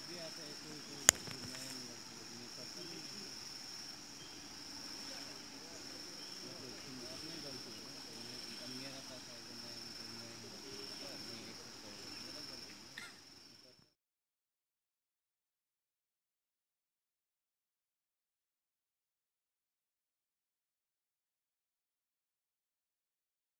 भी आता है, कोई कोई लड़की, मैं लड़की, लेकिन ये करता नहीं है।